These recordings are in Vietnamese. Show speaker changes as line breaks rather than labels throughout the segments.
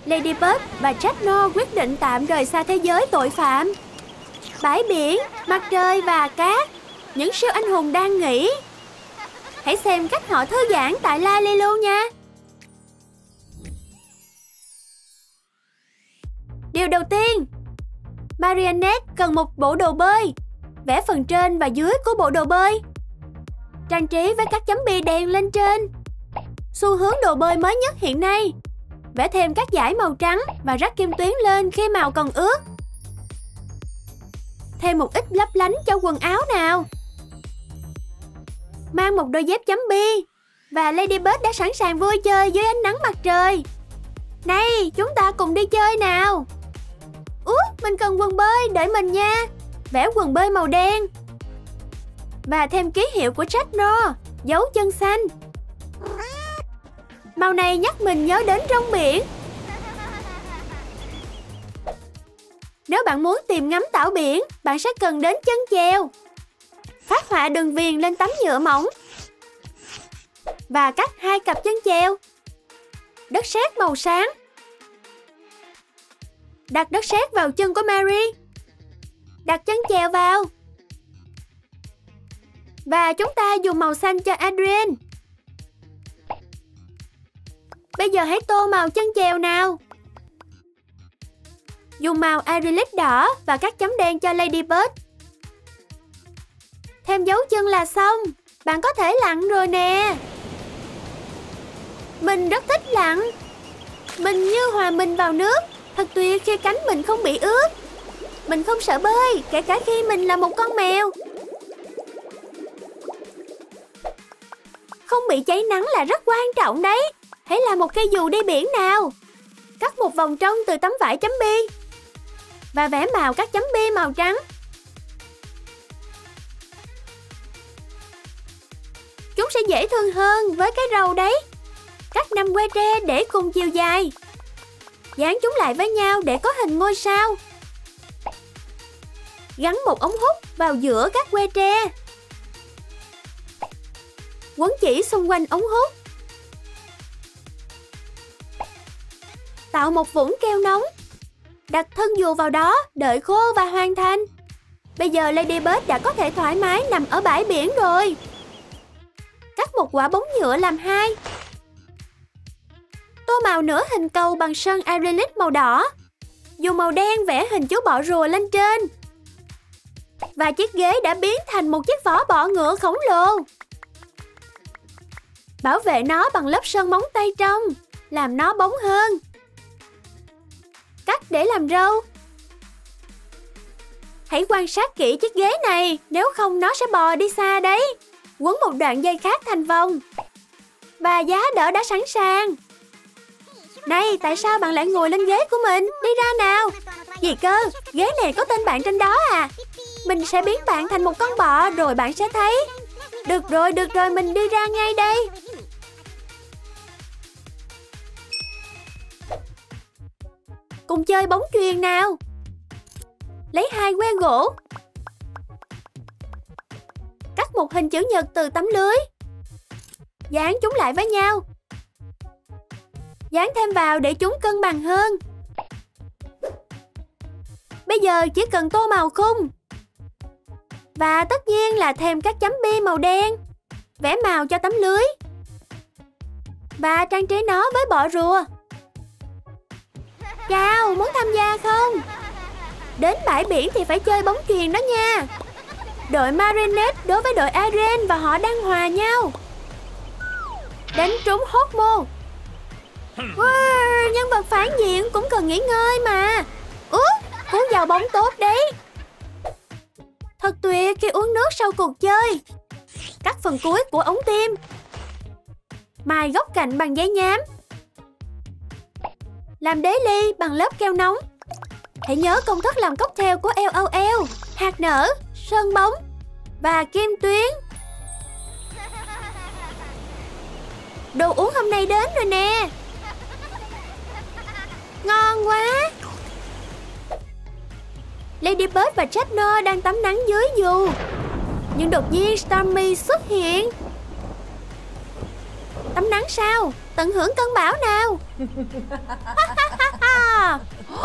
Ladybug và Trapno quyết định tạm rời xa thế giới tội phạm. Bãi biển, mặt trời và cát, những siêu anh hùng đang nghỉ. Hãy xem cách họ thư giãn tại La Lilu nha. Điều đầu tiên, Marionette cần một bộ đồ bơi. Vẽ phần trên và dưới của bộ đồ bơi. Trang trí với các chấm bi đen lên trên. Xu hướng đồ bơi mới nhất hiện nay. Vẽ thêm các dải màu trắng và rắc kim tuyến lên khi màu còn ướt. Thêm một ít lấp lánh cho quần áo nào. Mang một đôi dép chấm bi. Và Ladybug đã sẵn sàng vui chơi dưới ánh nắng mặt trời. Này, chúng ta cùng đi chơi nào. Mình cần quần bơi, đợi mình nha. Vẽ quần bơi màu đen. Và thêm ký hiệu của Trapno, dấu chân xanh. Màu này nhắc mình nhớ đến rong biển. Nếu bạn muốn tìm ngắm tảo biển, bạn sẽ cần đến chân chèo. Phác họa đường viền lên tấm nhựa mỏng. Và cắt 2 cặp chân chèo. Đất sét màu sáng. Đặt đất sét vào chân của Mary. Đặt chân chèo vào. Và chúng ta dùng màu xanh cho Adrien. Bây giờ hãy tô màu chân chèo nào. Dùng màu acrylic đỏ và các chấm đen cho Ladybug. Thêm dấu chân là xong. Bạn có thể lặn rồi nè. Mình rất thích lặn. Mình như hòa mình vào nước. Thật tuyệt khi cánh mình không bị ướt. Mình không sợ bơi, kể cả khi mình là một con mèo. Không bị cháy nắng là rất quan trọng đấy. Hãy làm một cây dù đi biển nào. Cắt một vòng trông từ tấm vải chấm bi. Và vẽ màu các chấm bi màu trắng. Chúng sẽ dễ thương hơn với cái râu đấy. Cắt 5 que tre để cùng chiều dài. Dán chúng lại với nhau để có hình ngôi sao. Gắn một ống hút vào giữa các que tre. Quấn chỉ xung quanh ống hút. Tạo một vũng keo nóng. Đặt thân dù vào đó, đợi khô và hoàn thành. Bây giờ Ladybug đã có thể thoải mái nằm ở bãi biển rồi. Cắt một quả bóng nhựa làm 2. Tô màu nửa hình cầu bằng sơn acrylic màu đỏ. Dùng màu đen vẽ hình chú bọ rùa lên trên. Và chiếc ghế đã biến thành một chiếc vỏ bọ ngựa khổng lồ. Bảo vệ nó bằng lớp sơn móng tay trong, làm nó bóng hơn. Cắt để làm râu. Hãy quan sát kỹ chiếc ghế này, nếu không nó sẽ bò đi xa đấy. Quấn một đoạn dây khác thành vòng. Và giá đỡ đã sẵn sàng. Này, tại sao bạn lại ngồi lên ghế của mình? Đi ra nào. Gì cơ? Ghế này có tên bạn trên đó à? Mình sẽ biến bạn thành một con bọ rồi bạn sẽ thấy. Được rồi, mình đi ra ngay đây. Cùng chơi bóng chuyền nào. Lấy 2 que gỗ. Cắt một hình chữ nhật từ tấm lưới. Dán chúng lại với nhau. Dán thêm vào để chúng cân bằng hơn. Bây giờ chỉ cần tô màu khung. Và tất nhiên là thêm các chấm bi màu đen. Vẽ màu cho tấm lưới. Và trang trí nó với bọ rùa. Chào, muốn tham gia không? Đến bãi biển thì phải chơi bóng chuyền đó nha. Đội Marionette đối với đội Adrien và họ đang hòa nhau. Đánh trúng Hotmo. Wow, nhân vật phản diện cũng cần nghỉ ngơi mà. Cú vào bóng tốt đấy. Thật tuyệt khi uống nước sau cuộc chơi. Cắt phần cuối của ống tim. Mài góc cạnh bằng giấy nhám. Làm đế ly bằng lớp keo nóng. Hãy nhớ công thức làm cocktail của LOL. Hạt nở, sơn bóng và kim tuyến. Đồ uống hôm nay đến rồi nè. Ngon quá. Ladybug và Trapno đang tắm nắng dưới dù. Nhưng đột nhiên Stormy xuất hiện. Tắm nắng sao? Tận hưởng cơn bão nào.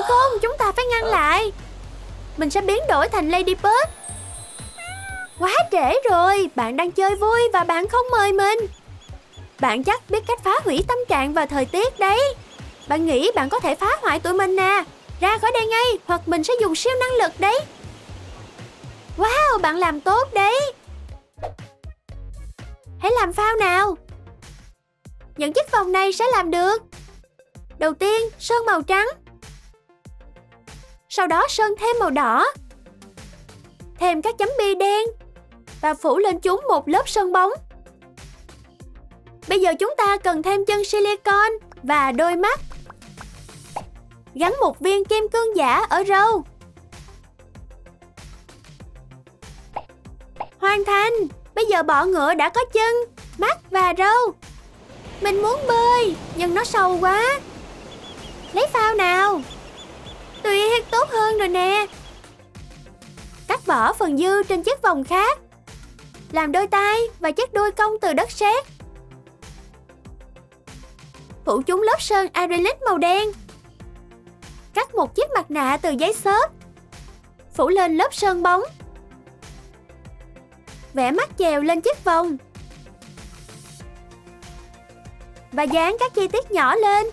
không, chúng ta phải ngăn lại. Mình sẽ biến đổi thành Ladybug. Quá trễ rồi, bạn đang chơi vui và bạn không mời mình. Bạn chắc biết cách phá hủy tâm trạng và thời tiết đấy. Bạn nghĩ bạn có thể phá hoại tụi mình nè. Ra khỏi đây ngay, hoặc mình sẽ dùng siêu năng lực đấy. Wow, bạn làm tốt đấy. Hãy làm phao nào. Những chiếc vòng này sẽ làm được. Đầu tiên, sơn màu trắng. Sau đó sơn thêm màu đỏ. Thêm các chấm bi đen. Và phủ lên chúng một lớp sơn bóng. Bây giờ chúng ta cần thêm chân silicon và đôi mắt. Gắn một viên kim cương giả ở râu. Hoàn thành. Bây giờ bọ ngựa đã có chân, mắt và râu. Mình muốn bơi, nhưng nó sâu quá. Lấy phao nào. Tuyệt, tốt hơn rồi nè. Cắt bỏ phần dư trên chiếc vòng khác. Làm đôi tay và chiếc đuôi cong từ đất sét. Phủ chúng lớp sơn acrylic màu đen. Cắt một chiếc mặt nạ từ giấy xốp. Phủ lên lớp sơn bóng. Vẽ mắt chèo lên chiếc vòng. Và dán các chi tiết nhỏ lên.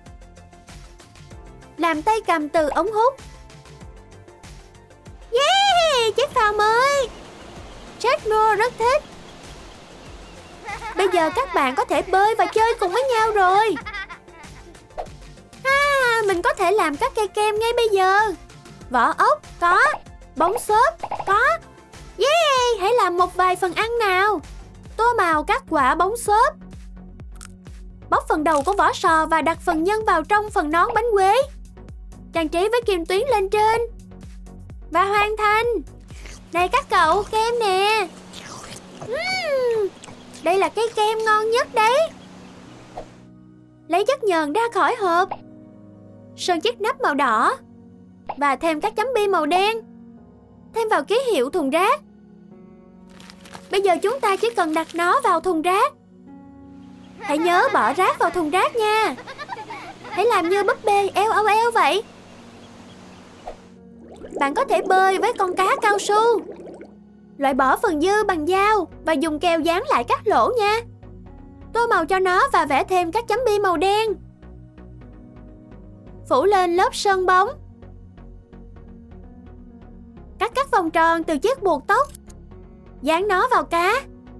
Làm tay cầm từ ống hút. Yeah, chiếc phao mới. Jetmore rất thích. Bây giờ các bạn có thể bơi và chơi cùng với nhau rồi. Mình có thể làm các cây kem ngay bây giờ. Vỏ ốc có. Bóng xốp có. Yeah, hãy làm một vài phần ăn nào. Tô màu các quả bóng xốp. Bóc phần đầu của vỏ sò và đặt phần nhân vào trong phần nón bánh quế. Trang trí với kim tuyến lên trên. Và hoàn thành. Này các cậu, kem nè. Đây là cái kem ngon nhất đấy. Lấy chất nhờn ra khỏi hộp. Sơn chiếc nắp màu đỏ. Và thêm các chấm bi màu đen. Thêm vào ký hiệu thùng rác. Bây giờ chúng ta chỉ cần đặt nó vào thùng rác. Hãy nhớ bỏ rác vào thùng rác nha. Hãy làm như búp bê eo vậy. Bạn có thể bơi với con cá cao su. Loại bỏ phần dư bằng dao và dùng keo dán lại các lỗ nha. Tô màu cho nó và vẽ thêm các chấm bi màu đen. Phủ lên lớp sơn bóng. Cắt các vòng tròn từ chiếc buộc tóc. Dán nó vào cá.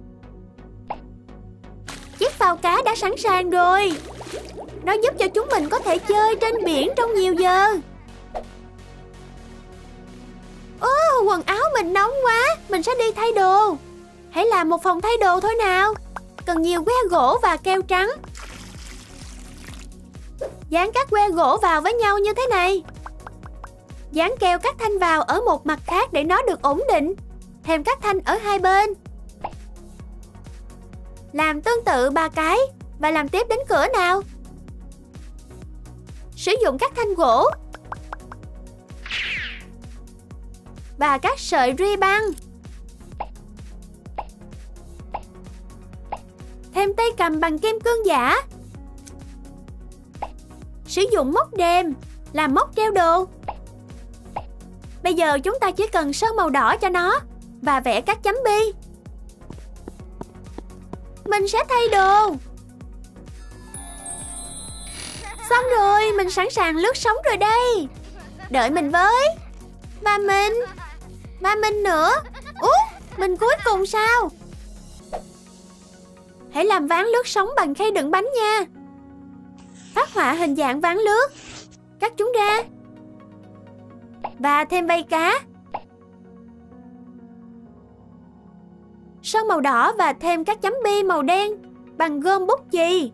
Chiếc phao cá đã sẵn sàng rồi. Nó giúp cho chúng mình có thể chơi trên biển trong nhiều giờ. Quần áo mình nóng quá. Mình sẽ đi thay đồ. Hãy làm một phòng thay đồ thôi nào. Cần nhiều que gỗ và keo trắng. Dán các que gỗ vào với nhau như thế này. Dán keo các thanh vào ở một mặt khác để nó được ổn định. Thêm các thanh ở hai bên. Làm tương tự 3 cái. Và làm tiếp đến cửa nào. Sử dụng các thanh gỗ. Và các sợi ruy băng. Thêm tay cầm bằng kim cương giả. Sử dụng móc đệm. Làm móc treo đồ. Bây giờ chúng ta chỉ cần sơn màu đỏ cho nó. Và vẽ các chấm bi. Mình sẽ thay đồ. Xong rồi, mình sẵn sàng lướt sóng rồi đây. Đợi mình với. Và mình nữa. Mình cuối cùng sao? Hãy làm ván lướt sóng bằng khay đựng bánh nha. Phát họa hình dạng ván lướt. Cắt chúng ra. Và thêm vây cá. Sơn màu đỏ và thêm các chấm bi màu đen bằng gôm bút chì.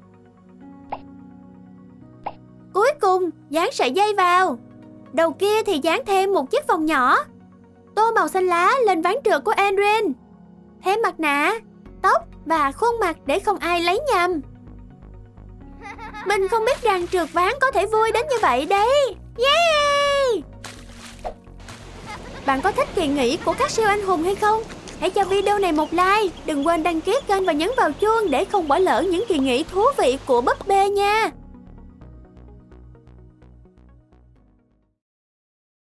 Cuối cùng, dán sợi dây vào. Đầu kia thì dán thêm một chiếc vòng nhỏ. Tô màu xanh lá lên ván trượt của Adrien. Thêm mặt nạ, tóc và khuôn mặt để không ai lấy nhầm. Mình không biết rằng trượt ván có thể vui đến như vậy đấy. Yeah! Bạn có thích kỳ nghỉ của các siêu anh hùng hay không? Hãy cho video này một like. Đừng quên đăng ký kênh và nhấn vào chuông để không bỏ lỡ những kỳ nghỉ thú vị của búp bê nha.